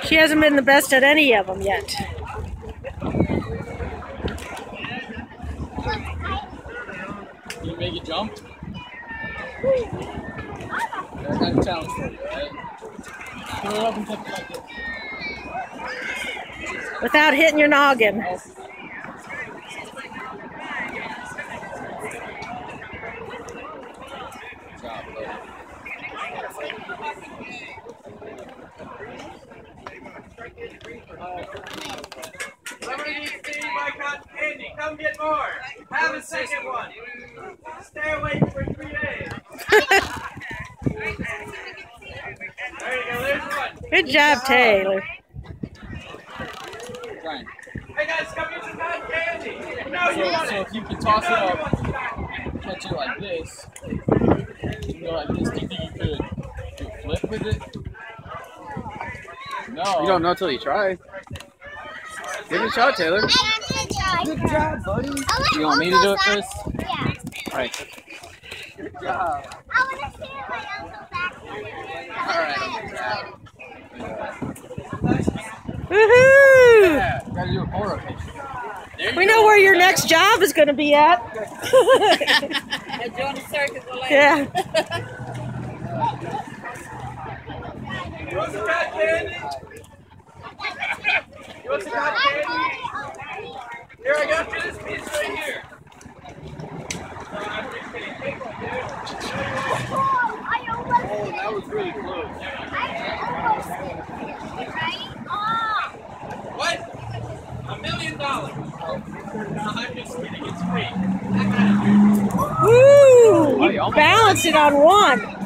She hasn't been the best at any of them yet. Can you make it jump? That's a challenge for you, right? Throw it up and touch it like this. Without hitting your noggin. Somebody needs to eat my cotton candy. Come get more. Have a second one. Stay awake for 3 days. There you go. There's one. Good job, Taylor. Hey guys, come get some cotton candy. No, you want it. So if you can toss it up, catch it like this, you go like this, do you think you could do a flip with it? No. You don't know till you try. Give it a shot, Taylor. Good job, buddy. You want me to do it first? Yeah. All right. Good job. I want to see my uncle back there. Woohoo! Yeah, you gotta do a photo picture. We know where your next job is going to be at. Join the circus. Yeah. You want some cotton candy? You want some cotton candy? Here, I got you this piece right here. Oh, that was really close. What? $1 million. I'm just kidding. It's free. Woo! You balanced it on one.